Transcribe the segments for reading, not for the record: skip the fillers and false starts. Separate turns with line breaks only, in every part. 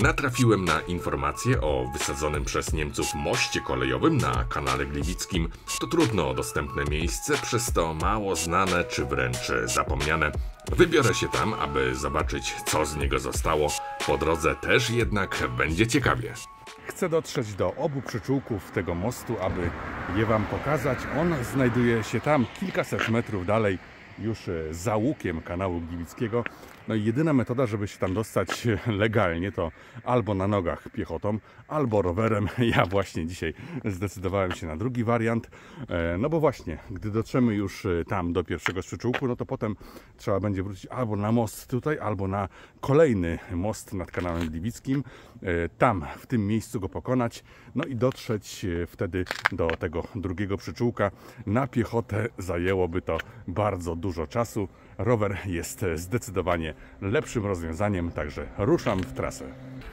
Natrafiłem na informacje o wysadzonym przez Niemców moście kolejowym na kanale Gliwickim. To trudno dostępne miejsce, przez to mało znane czy wręcz zapomniane. Wybiorę się tam, aby zobaczyć, co z niego zostało. Po drodze też jednak będzie ciekawie.
Chcę dotrzeć do obu przyczółków tego mostu, aby je Wam pokazać. On znajduje się tam kilkaset metrów dalej, już za łukiem kanału Gliwickiego. No i jedyna metoda, żeby się tam dostać legalnie, to albo na nogach piechotą, albo rowerem. Ja właśnie dzisiaj zdecydowałem się na drugi wariant. No bo właśnie, gdy dotrzemy już tam do pierwszego przyczółku, no to potem trzeba będzie wrócić albo na most tutaj, albo na kolejny most nad kanałem Gliwickim. Tam, w tym miejscu go pokonać, no i dotrzeć wtedy do tego drugiego przyczółka. Na piechotę zajęłoby to bardzo dużo czasu. Rower jest zdecydowanie lepszym rozwiązaniem, także ruszam w trasę.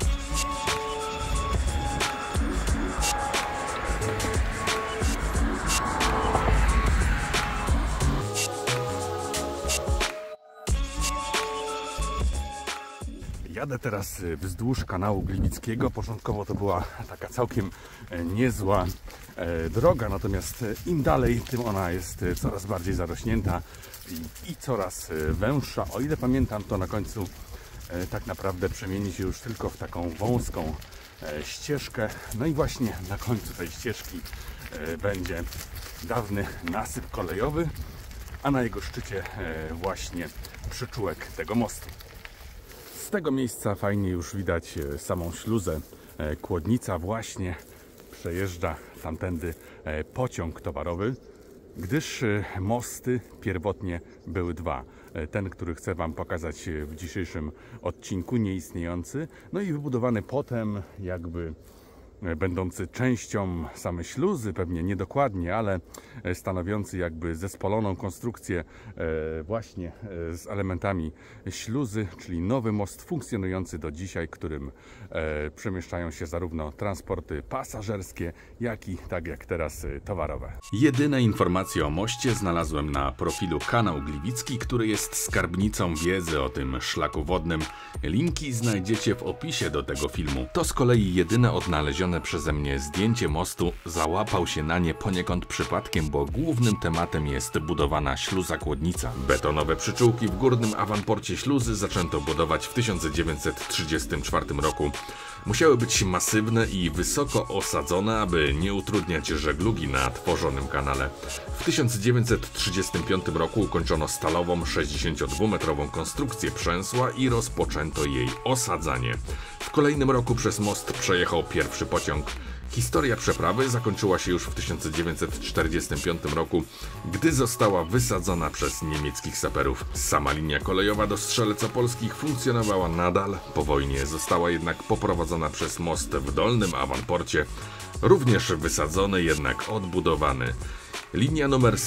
Jadę teraz wzdłuż kanału Gliwickiego. Początkowo to była taka całkiem niezła droga, natomiast im dalej, tym ona jest coraz bardziej zarośnięta i coraz węższa. O ile pamiętam, to na końcu tak naprawdę przemieni się już tylko w taką wąską ścieżkę. No i właśnie na końcu tej ścieżki będzie dawny nasyp kolejowy, a na jego szczycie właśnie przyczółek tego mostu. Z tego miejsca fajnie już widać samą śluzę Kłodnica. Właśnie przejeżdża tamtędy pociąg towarowy, gdyż mosty pierwotnie były dwa. Ten, który chcę Wam pokazać w dzisiejszym odcinku, nieistniejący, no i wybudowany potem jakby będący częścią samej śluzy, pewnie niedokładnie, ale stanowiący jakby zespoloną konstrukcję właśnie z elementami śluzy, czyli nowy most funkcjonujący do dzisiaj, którym przemieszczają się zarówno transporty pasażerskie, jak i, tak jak teraz, towarowe.
Jedyne informacje o moście znalazłem na profilu Kanał Gliwicki, który jest skarbnicą wiedzy o tym szlaku wodnym. Linki znajdziecie w opisie do tego filmu. To z kolei jedyne odnalezione przeze mnie zdjęcie mostu. Załapał się na nie poniekąd przypadkiem, bo głównym tematem jest budowana śluza Kłodnica. Betonowe przyczółki w górnym awanporcie śluzy zaczęto budować w 1934 roku. Musiały być masywne i wysoko osadzone, aby nie utrudniać żeglugi na tworzonym kanale. W 1935 roku ukończono stalową 62-metrową konstrukcję przęsła i rozpoczęto jej osadzanie. W kolejnym roku przez most przejechał pierwszy pociąg. Historia przeprawy zakończyła się już w 1945 roku, gdy została wysadzona przez niemieckich saperów. Sama linia kolejowa do Strzelec Opolskich funkcjonowała nadal. Po wojnie została jednak poprowadzona przez most w dolnym awanporcie, również wysadzony, jednak odbudowany. Linia numer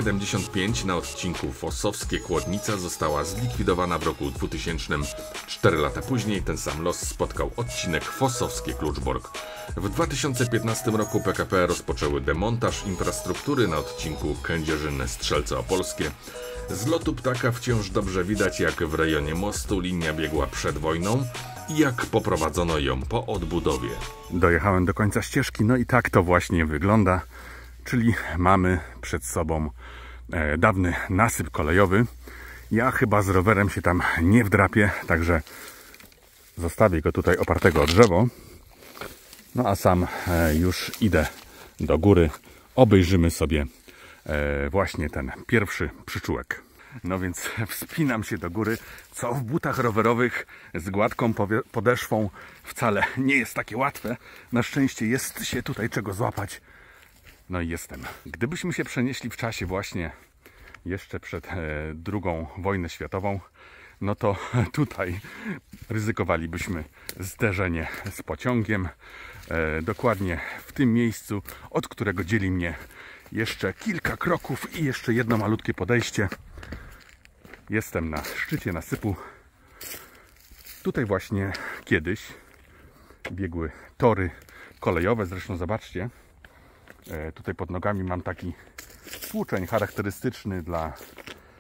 175 na odcinku Fossowskie-Kłodnica została zlikwidowana w roku 2000. 4 lata później ten sam los spotkał odcinek Fossowskie-Kluczbork. W 2015 roku PKP rozpoczęły demontaż infrastruktury na odcinku Kędzierzyn-Strzelce Opolskie. Z lotu ptaka wciąż dobrze widać, jak w rejonie mostu linia biegła przed wojną i jak poprowadzono ją po odbudowie.
Dojechałem do końca ścieżki, no i tak to właśnie wygląda. Czyli mamy przed sobą dawny nasyp kolejowy. Ja chyba z rowerem się tam nie wdrapię, także zostawię go tutaj opartego o drzewo. No a sam już idę do góry. Obejrzymy sobie właśnie ten pierwszy przyczółek. No więc wspinam się do góry, co w butach rowerowych z gładką podeszwą wcale nie jest takie łatwe. Na szczęście jest się tutaj czego złapać. No i jestem. Gdybyśmy się przenieśli w czasie właśnie jeszcze przed II wojną światową, no to tutaj ryzykowalibyśmy zderzenie z pociągiem. Dokładnie w tym miejscu, od którego dzieli mnie jeszcze kilka kroków i jeszcze jedno malutkie podejście. Jestem na szczycie nasypu. Tutaj właśnie kiedyś biegły tory kolejowe. Zresztą zobaczcie, tutaj pod nogami mam taki tłuczeń charakterystyczny dla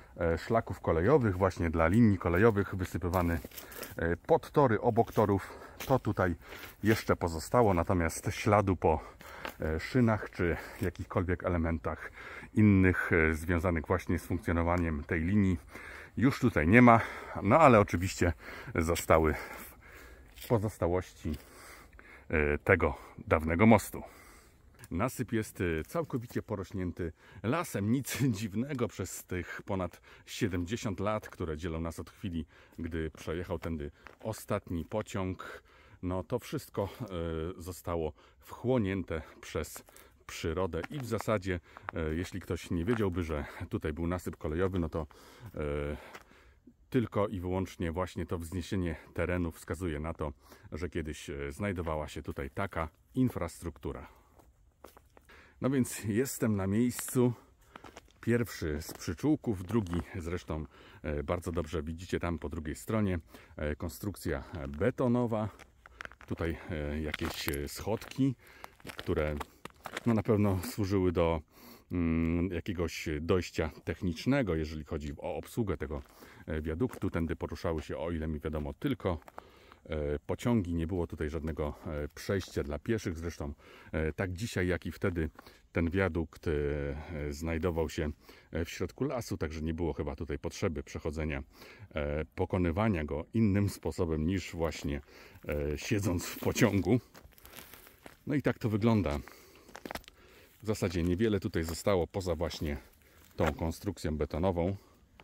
szlaków kolejowych, właśnie dla linii kolejowych, wysypywany pod tory, obok torów. to tutaj jeszcze pozostało, natomiast śladu po szynach czy jakichkolwiek elementach innych związanych właśnie z funkcjonowaniem tej linii już tutaj nie ma, no ale oczywiście zostały pozostałości tego dawnego mostu. Nasyp jest całkowicie porośnięty lasem, nic dziwnego przez tych ponad 70 lat, które dzielą nas od chwili, gdy przejechał tędy ostatni pociąg. No to wszystko zostało wchłonięte przez przyrodę i w zasadzie, jeśli ktoś nie wiedziałby, że tutaj był nasyp kolejowy, no to tylko i wyłącznie właśnie to wzniesienie terenu wskazuje na to, że kiedyś znajdowała się tutaj taka infrastruktura. No więc jestem na miejscu. Pierwszy z przyczółków, drugi zresztą bardzo dobrze widzicie tam po drugiej stronie. Konstrukcja betonowa. Tutaj jakieś schodki, które no na pewno służyły do jakiegoś dojścia technicznego, jeżeli chodzi o obsługę tego wiaduktu. Tędy poruszały się, o ile mi wiadomo, tylko pociągi, nie było tutaj żadnego przejścia dla pieszych. Zresztą tak dzisiaj, jak i wtedy ten wiadukt znajdował się w środku lasu, także nie było chyba tutaj potrzeby przechodzenia, pokonywania go innym sposobem niż właśnie siedząc w pociągu. No i tak to wygląda. W zasadzie niewiele tutaj zostało poza właśnie tą konstrukcją betonową,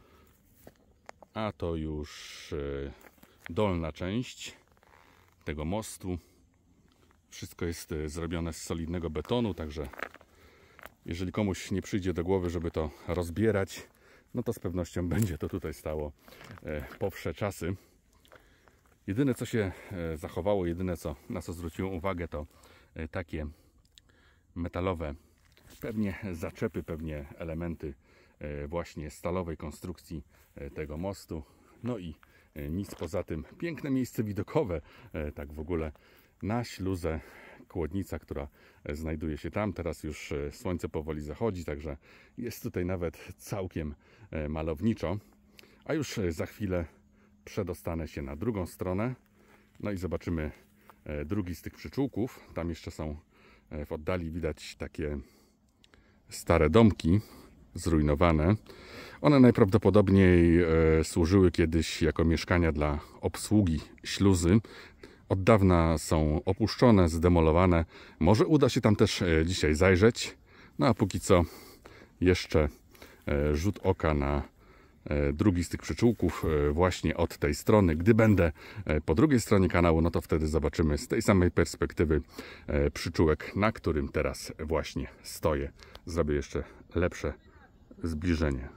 a to już dolna część tego mostu. Wszystko jest zrobione z solidnego betonu, także jeżeli komuś nie przyjdzie do głowy, żeby to rozbierać, no to z pewnością będzie to tutaj stało po wsze czasy. Jedyne co się zachowało, jedyne co na co zwróciłem uwagę, to takie metalowe pewnie zaczepy, pewnie elementy właśnie stalowej konstrukcji tego mostu. No i nic poza tym. Piękne miejsce widokowe, tak w ogóle, na śluzę Kłodnica, która znajduje się tam. Teraz już słońce powoli zachodzi, także jest tutaj nawet całkiem malowniczo. A już za chwilę przedostanę się na drugą stronę. No i zobaczymy drugi z tych przyczółków. Tam jeszcze są w oddali, widać takie stare domki zrujnowane. One najprawdopodobniej służyły kiedyś jako mieszkania dla obsługi śluzy. Od dawna są opuszczone, zdemolowane. Może uda się tam też dzisiaj zajrzeć. No a póki co jeszcze rzut oka na drugi z tych przyczółków właśnie od tej strony. Gdy będę po drugiej stronie kanału, no to wtedy zobaczymy z tej samej perspektywy przyczółek, na którym teraz właśnie stoję. Zrobię jeszcze lepsze zbliżenie.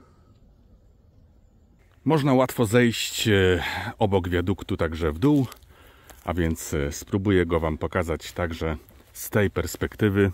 Można łatwo zejść obok wiaduktu także w dół, a więc spróbuję go Wam pokazać także z tej perspektywy.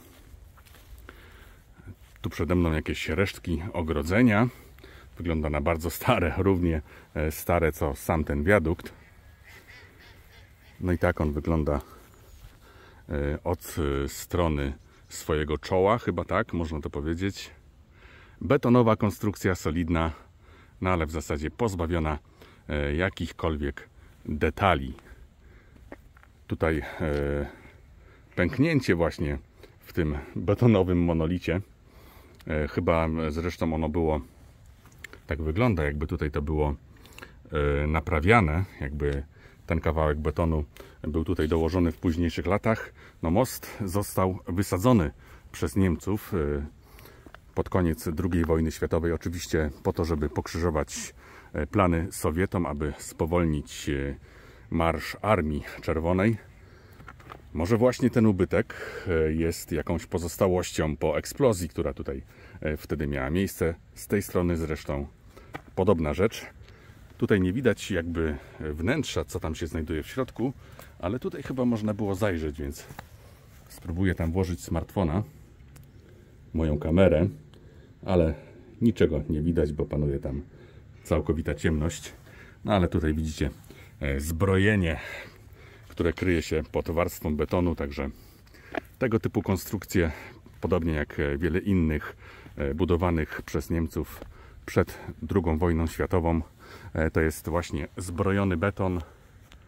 Tu przede mną jakieś resztki ogrodzenia. Wygląda na bardzo stare, równie stare co sam ten wiadukt. No i tak on wygląda od strony swojego czoła, chyba tak można to powiedzieć. Betonowa konstrukcja, solidna, no ale w zasadzie pozbawiona jakichkolwiek detali. Tutaj pęknięcie właśnie w tym betonowym monolicie. Chyba zresztą ono było, tak wygląda, jakby tutaj to było naprawiane, jakby ten kawałek betonu był tutaj dołożony w późniejszych latach. No most został wysadzony przez Niemców pod koniec II wojny światowej, oczywiście po to, żeby pokrzyżować plany Sowietom, aby spowolnić marsz Armii Czerwonej. Może właśnie ten ubytek jest jakąś pozostałością po eksplozji, która tutaj wtedy miała miejsce. Z tej strony zresztą podobna rzecz. Tutaj nie widać jakby wnętrza, co tam się znajduje w środku, ale tutaj chyba można było zajrzeć, więc spróbuję tam włożyć smartfona, moją kamerę, ale niczego nie widać, bo panuje tam całkowita ciemność. No ale tutaj widzicie zbrojenie, które kryje się pod warstwą betonu, także tego typu konstrukcje, podobnie jak wiele innych budowanych przez Niemców przed II wojną światową, to jest właśnie zbrojony beton.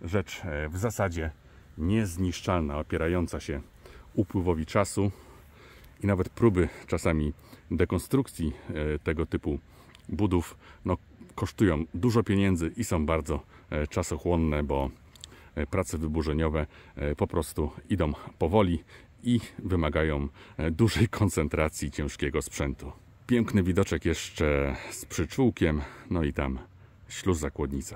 rzecz w zasadzie niezniszczalna, opierająca się upływowi czasu i nawet próby czasami dekonstrukcji tego typu budów kosztują dużo pieniędzy i są bardzo czasochłonne, bo prace wyburzeniowe po prostu idą powoli i wymagają dużej koncentracji ciężkiego sprzętu. Piękny widoczek jeszcze z przyczółkiem, no i tam śluza Kłodnica.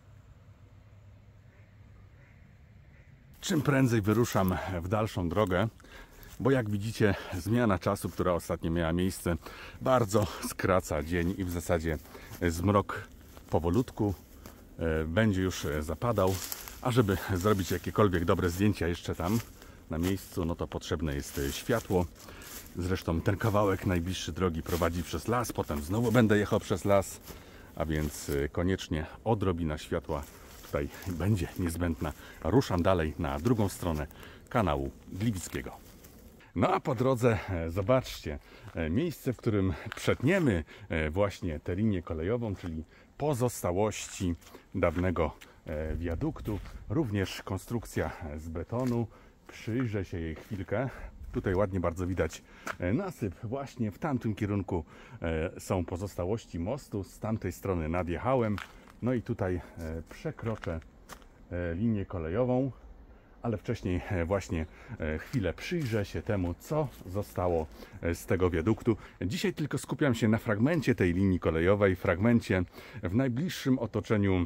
Czym prędzej wyruszam w dalszą drogę, bo jak widzicie, zmiana czasu, która ostatnio miała miejsce, bardzo skraca dzień i w zasadzie zmrok powolutku będzie już zapadał, a żeby zrobić jakiekolwiek dobre zdjęcia jeszcze tam na miejscu, no to potrzebne jest światło. Zresztą ten kawałek najbliższy drogi prowadzi przez las, potem znowu będę jechał przez las, a więc koniecznie odrobina światła tutaj będzie niezbędna. Ruszam dalej na drugą stronę kanału Gliwickiego. No a po drodze zobaczcie, miejsce, w którym przetniemy właśnie tę linię kolejową, czyli pozostałości dawnego wiaduktu, również konstrukcja z betonu. Przyjrzę się jej chwilkę. Tutaj ładnie bardzo widać nasyp. Właśnie w tamtym kierunku są pozostałości mostu. Z tamtej strony nadjechałem. No i tutaj przekroczę linię kolejową, ale wcześniej właśnie chwilę przyjrzę się temu, co zostało z tego wiaduktu. Dzisiaj tylko skupiam się na fragmencie tej linii kolejowej, fragmencie w najbliższym otoczeniu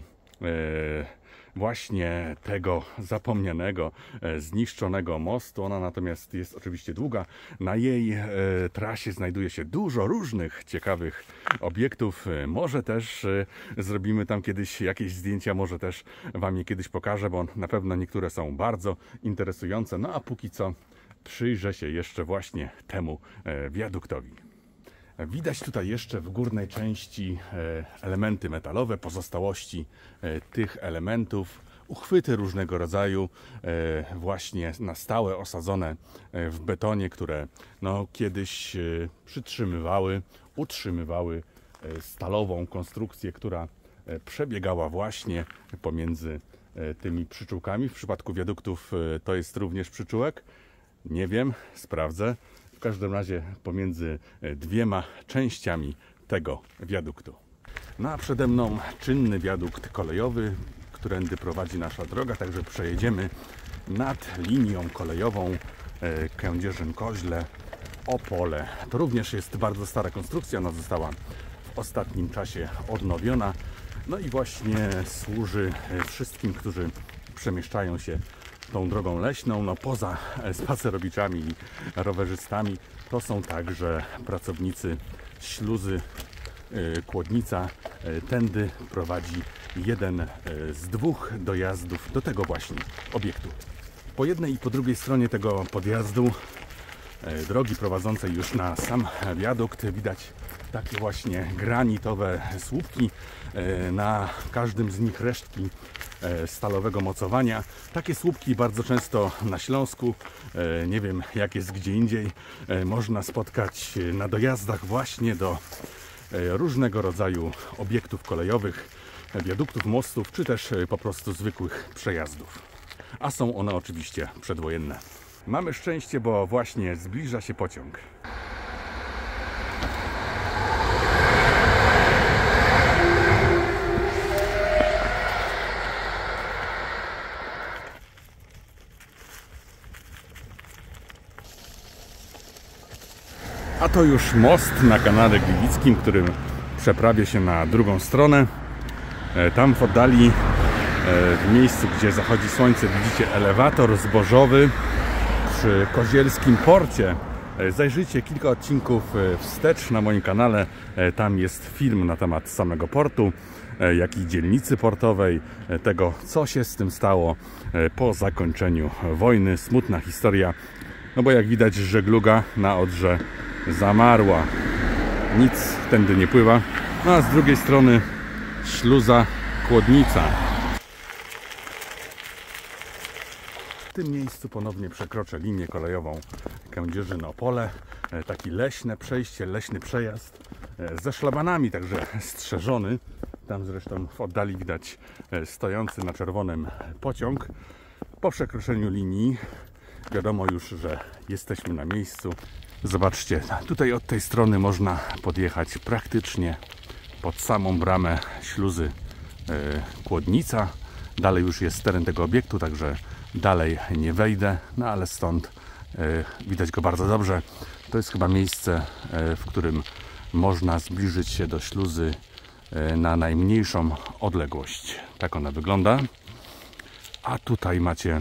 właśnie tego zapomnianego, zniszczonego mostu. Ona natomiast jest oczywiście długa. Na jej trasie znajduje się dużo różnych ciekawych obiektów. Może też zrobimy tam kiedyś jakieś zdjęcia, może też Wam je kiedyś pokażę, bo na pewno niektóre są bardzo interesujące. No a póki co przyjrzę się jeszcze właśnie temu wiaduktowi. Widać tutaj jeszcze w górnej części elementy metalowe, pozostałości tych elementów, uchwyty różnego rodzaju, właśnie na stałe osadzone w betonie, które kiedyś przytrzymywały, utrzymywały stalową konstrukcję, która przebiegała właśnie pomiędzy tymi przyczółkami. W przypadku wiaduktów to jest również przyczółek. Nie wiem, sprawdzę. W każdym razie pomiędzy dwiema częściami tego wiaduktu. No a przede mną czynny wiadukt kolejowy, którędy prowadzi nasza droga, także przejedziemy nad linią kolejową Kędzierzyn-Koźle, Opole. To również jest bardzo stara konstrukcja, ona została w ostatnim czasie odnowiona. No i właśnie służy wszystkim, którzy przemieszczają się tą drogą leśną. Poza spacerowiczami i rowerzystami to są także pracownicy śluzy Kłodnica. Tędy prowadzi jeden z dwóch dojazdów do tego właśnie obiektu. Po jednej i po drugiej stronie tego podjazdu drogi prowadzącej już na sam wiadukt widać takie właśnie granitowe słupki. Na każdym z nich resztki stalowego mocowania. Takie słupki bardzo często na Śląsku, nie wiem jak jest gdzie indziej, można spotkać na dojazdach właśnie do różnego rodzaju obiektów kolejowych, wiaduktów, mostów, czy też po prostu zwykłych przejazdów. A są one oczywiście przedwojenne. Mamy szczęście, bo właśnie zbliża się pociąg. A to już most na kanale Gliwickim, którym przeprawię się na drugą stronę. Tam w oddali, w miejscu, gdzie zachodzi słońce, widzicie elewator zbożowy przy Kozielskim porcie. Zajrzyjcie kilka odcinków wstecz na moim kanale. Tam jest film na temat samego portu, jak i dzielnicy portowej, tego co się z tym stało po zakończeniu wojny. Smutna historia, no bo jak widać żegluga na Odrze zamarła. Nic tędy nie pływa. No a z drugiej strony śluza Kłodnica. W tym miejscu ponownie przekroczę linię kolejową Kędzierzyn-Opole. Taki leśne przejście, leśny przejazd ze szlabanami, także strzeżony Tam zresztą w oddali widać stojący na czerwonym pociąg. Po przekroczeniu linii wiadomo już, że jesteśmy na miejscu. Zobaczcie, tutaj od tej strony można podjechać praktycznie pod samą bramę śluzy Kłodnica. Dalej już jest teren tego obiektu, także dalej nie wejdę, no ale stąd widać go bardzo dobrze. To jest chyba miejsce, w którym można zbliżyć się do śluzy na najmniejszą odległość. Tak ona wygląda. A tutaj macie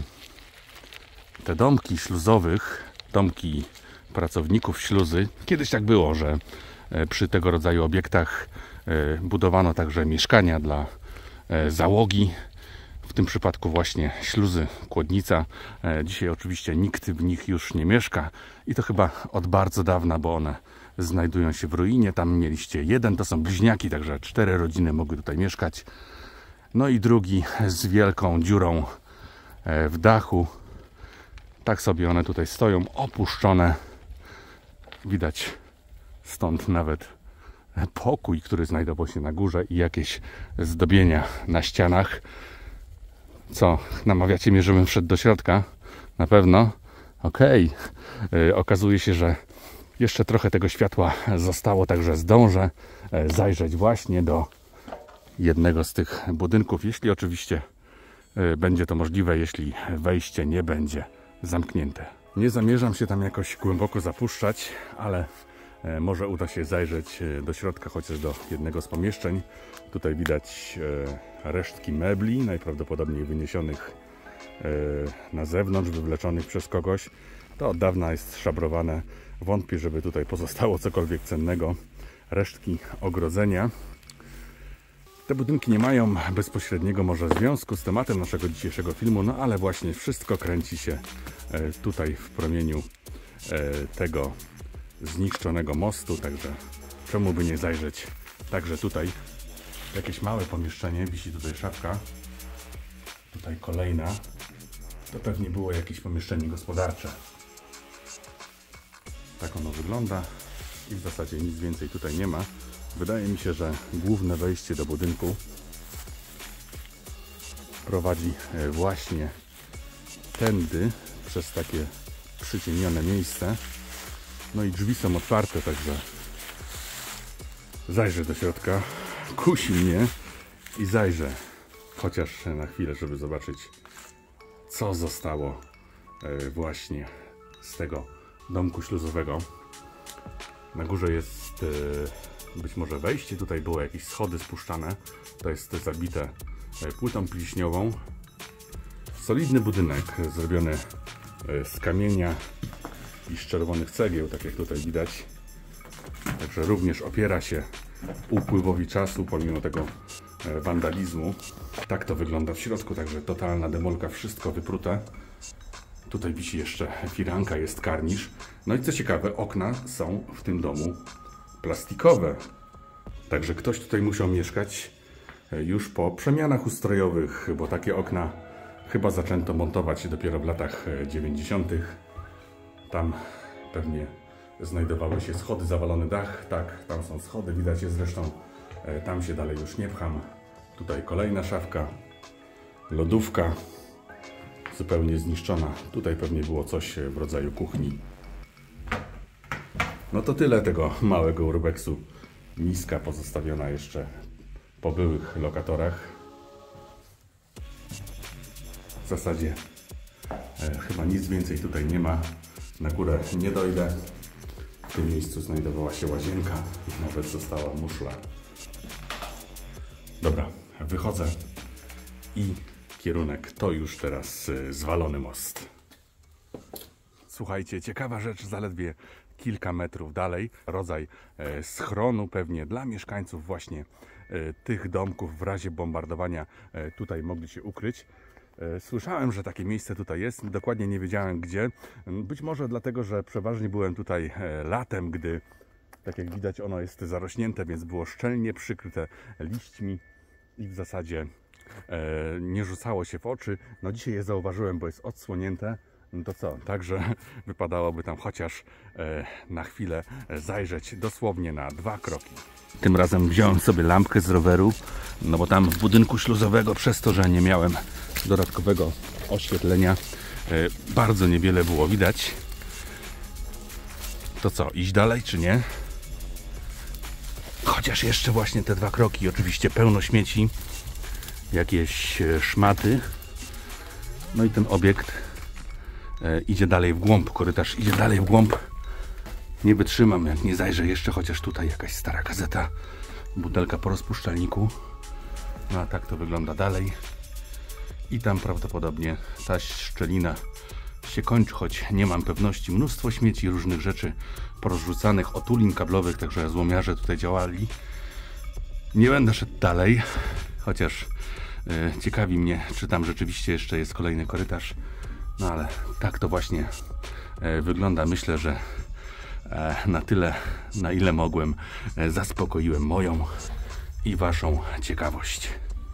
te domki śluzowych, domki pracowników śluzy. Kiedyś tak było, że przy tego rodzaju obiektach budowano także mieszkania dla załogi. W tym przypadku właśnie śluzy Kłodnica. Dzisiaj oczywiście nikt w nich już nie mieszka i to chyba od bardzo dawna, bo one znajdują się w ruinie. Tam mieliście jeden, to są bliźniaki, także 4 rodziny mogły tutaj mieszkać. No i drugi z wielką dziurą w dachu. Tak sobie one tutaj stoją, opuszczone. Widać stąd nawet pokój, który znajdował się na górze i jakieś zdobienia na ścianach. Co, namawiacie mnie, żebym wszedł do środka? Na pewno? Okej. Okazuje się, że jeszcze trochę tego światła zostało, także zdążę zajrzeć właśnie do jednego z tych budynków, jeśli oczywiście będzie to możliwe, jeśli wejście nie będzie zamknięte. Nie zamierzam się tam jakoś głęboko zapuszczać, ale może uda się zajrzeć do środka, chociaż do jednego z pomieszczeń. Tutaj widać resztki mebli, najprawdopodobniej wyniesionych na zewnątrz, wywleczonych przez kogoś. To od dawna jest szabrowane. Wątpię, żeby tutaj pozostało cokolwiek cennego. Resztki ogrodzenia. Te budynki nie mają bezpośredniego może związku z tematem naszego dzisiejszego filmu, no ale właśnie wszystko kręci się tutaj w promieniu tego zniszczonego mostu, także czemu by nie zajrzeć także tutaj. Jakieś małe pomieszczenie, wisi tutaj szafka, tutaj kolejna, to pewnie było jakieś pomieszczenie gospodarcze. Tak ono wygląda i w zasadzie nic więcej tutaj nie ma. Wydaje mi się, że główne wejście do budynku prowadzi właśnie tędy, przez takie przyciemnione miejsce. No i drzwi są otwarte, także zajrzę do środka. Kusi mnie i zajrzę chociaż na chwilę, żeby zobaczyć, co zostało właśnie z tego domku śluzowego. Na górze jest być może wejście, tutaj były jakieś schody spuszczane. To jest zabite płytą pliśniową. Solidny budynek zrobiony z kamienia i z czerwonych cegieł, tak jak tutaj widać. Także również opiera się upływowi czasu, pomimo tego wandalizmu. Tak to wygląda w środku, także totalna demolka, wszystko wyprute. Tutaj wisi jeszcze firanka, jest karnisz. No i co ciekawe, okna są w tym domu plastikowe. Także ktoś tutaj musiał mieszkać już po przemianach ustrojowych, bo takie okna chyba zaczęto montować dopiero w latach 90. Tam pewnie znajdowały się schody, zawalony dach. Tak, tam są schody, widać je zresztą. Tam się dalej już nie pcham. Tutaj kolejna szafka, lodówka zupełnie zniszczona. Tutaj pewnie było coś w rodzaju kuchni. No to tyle tego małego urbexu. Miska pozostawiona jeszcze po byłych lokatorach. W zasadzie chyba nic więcej tutaj nie ma. Na górę nie dojdę. W tym miejscu znajdowała się łazienka. Nawet została muszla. Dobra, wychodzę i kierunek to już teraz zwalony most. Słuchajcie, ciekawa rzecz, zaledwie kilka metrów dalej. Rodzaj schronu pewnie dla mieszkańców właśnie tych domków w razie bombardowania tutaj mogli się ukryć. Słyszałem, że takie miejsce tutaj jest, dokładnie nie wiedziałem gdzie. Być może dlatego, że przeważnie byłem tutaj latem, gdy, tak jak widać, ono jest zarośnięte, więc było szczelnie przykryte liśćmi i w zasadzie nie rzucało się w oczy. No dzisiaj je zauważyłem, bo jest odsłonięte. No to co, także wypadałoby tam chociaż na chwilę zajrzeć dosłownie na 2 kroki. Tym razem wziąłem sobie lampkę z roweru, no bo tam w budynku śluzowego, przez to, że nie miałem dodatkowego oświetlenia, bardzo niewiele było widać. To co, iść dalej czy nie? Chociaż jeszcze właśnie te 2 kroki, oczywiście pełno śmieci, jakieś szmaty. No i ten obiekt idzie dalej w głąb, korytarz idzie dalej w głąb. Nie wytrzymam, jak nie zajrzę jeszcze, chociaż tutaj jakaś stara gazeta, butelka po rozpuszczalniku. No a tak to wygląda dalej. I tam prawdopodobnie ta szczelina się kończy, choć nie mam pewności. Mnóstwo śmieci, różnych rzeczy porozrzucanych, otulin kablowych, także złomiarze tutaj działali. Nie będę szedł dalej, chociaż ciekawi mnie, czy tam rzeczywiście jeszcze jest kolejny korytarz. No ale tak to właśnie wygląda. Myślę, że na tyle, na ile mogłem, zaspokoiłem moją i waszą ciekawość.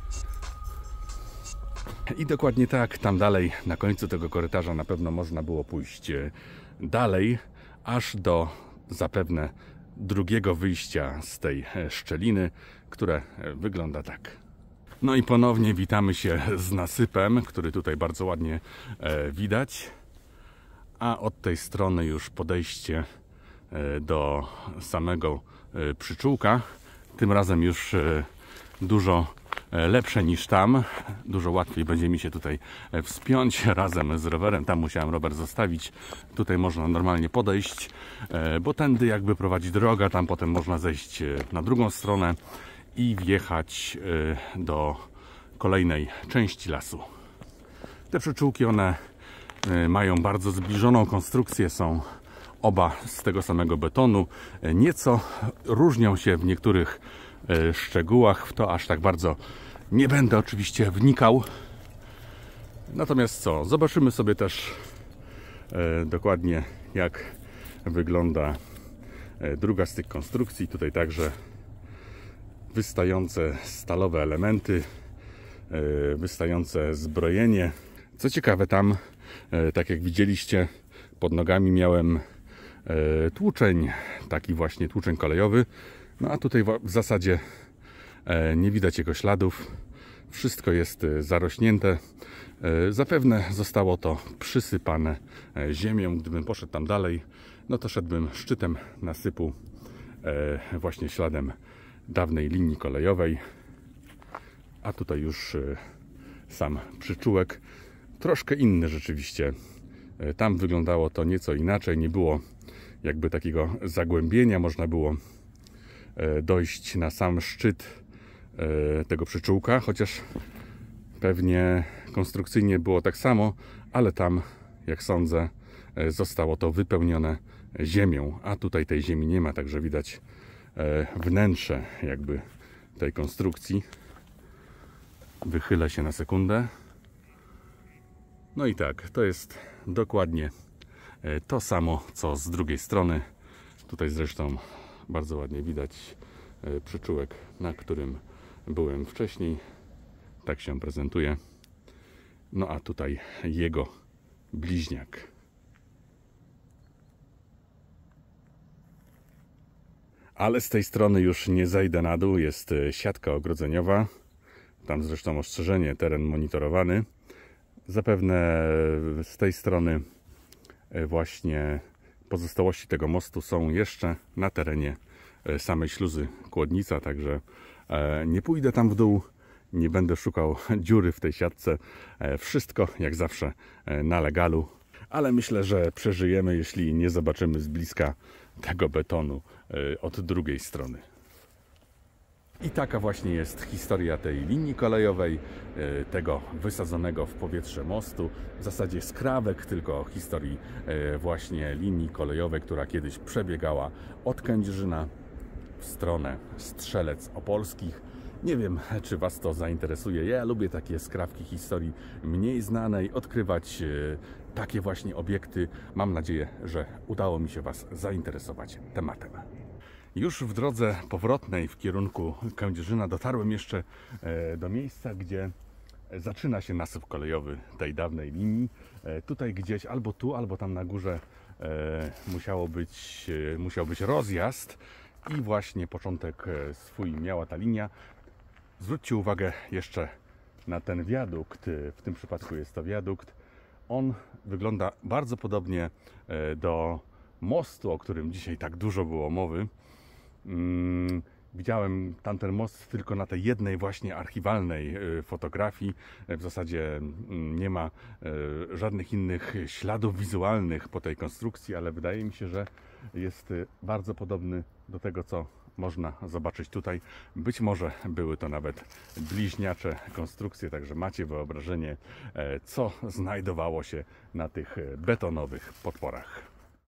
I dokładnie tak, tam dalej, na końcu tego korytarza na pewno można było pójść dalej, aż do zapewne drugiego wyjścia z tej szczeliny, które wygląda tak. No i ponownie witamy się z nasypem, który tutaj bardzo ładnie widać. A od tej strony już podejście do samego przyczółka. Tym razem już dużo lepsze niż tam. Dużo łatwiej będzie mi się tutaj wspiąć razem z rowerem. Tam musiałem rower zostawić. Tutaj można normalnie podejść, bo tędy jakby prowadzi droga. Tam potem można zejść na drugą stronę i wjechać do kolejnej części lasu. Te przyczółki, one mają bardzo zbliżoną konstrukcję, są oba z tego samego betonu. Nieco różnią się w niektórych szczegółach, w to aż tak bardzo nie będę oczywiście wnikał. Natomiast co, zobaczymy sobie też dokładnie, jak wygląda druga z tych konstrukcji. Tutaj także wystające stalowe elementy, wystające zbrojenie. Co ciekawe, tam, tak jak widzieliście, pod nogami miałem tłuczeń, taki właśnie tłuczeń kolejowy. No a tutaj w zasadzie nie widać jego śladów. Wszystko jest zarośnięte. Zapewne zostało to przysypane ziemią. Gdybym poszedł tam dalej, no to szedłbym szczytem nasypu, właśnie śladem dawnej linii kolejowej. A tutaj już sam przyczółek. Troszkę inny rzeczywiście. Tam wyglądało to nieco inaczej. Nie było jakby takiego zagłębienia. Można było dojść na sam szczyt tego przyczółka, chociaż pewnie konstrukcyjnie było tak samo, ale tam, jak sądzę, zostało to wypełnione ziemią, a tutaj tej ziemi nie ma, także widać wnętrze jakby tej konstrukcji. Wychylę się na sekundę. No i tak, to jest dokładnie to samo, co z drugiej strony. Tutaj zresztą bardzo ładnie widać przyczółek, na którym byłem wcześniej. Tak się prezentuje. No a tutaj jego bliźniak. Ale z tej strony już nie zejdę na dół. Jest siatka ogrodzeniowa. Tam zresztą ostrzeżenie, teren monitorowany. Zapewne z tej strony właśnie pozostałości tego mostu są jeszcze na terenie samej śluzy Kłodnica, także nie pójdę tam w dół, nie będę szukał dziury w tej siatce. Wszystko jak zawsze na legalu, ale myślę, że przeżyjemy, jeśli nie zobaczymy z bliska tego betonu od drugiej strony. I taka właśnie jest historia tej linii kolejowej, tego wysadzonego w powietrze mostu. W zasadzie skrawek tylko historii właśnie linii kolejowej, która kiedyś przebiegała od Kędzierzyna w stronę Strzelec Opolskich. Nie wiem, czy Was to zainteresuje. Ja lubię takie skrawki historii mniej znanej, odkrywać takie właśnie obiekty. Mam nadzieję, że udało mi się Was zainteresować tematem. Już w drodze powrotnej w kierunku Kędzierzyna dotarłem jeszcze do miejsca, gdzie zaczyna się nasyp kolejowy tej dawnej linii. Tutaj gdzieś, albo tu, albo tam na górze musiał być rozjazd i właśnie początek swój miała ta linia. Zwróćcie uwagę jeszcze na ten wiadukt, w tym przypadku jest to wiadukt. On wygląda bardzo podobnie do mostu, o którym dzisiaj tak dużo było mowy. Widziałem tamten most tylko na tej jednej właśnie archiwalnej fotografii. W zasadzie nie ma żadnych innych śladów wizualnych po tej konstrukcji, ale wydaje mi się, że jest bardzo podobny do tego, co można zobaczyć tutaj. Być może były to nawet bliźniacze konstrukcje, także macie wyobrażenie, co znajdowało się na tych betonowych podporach.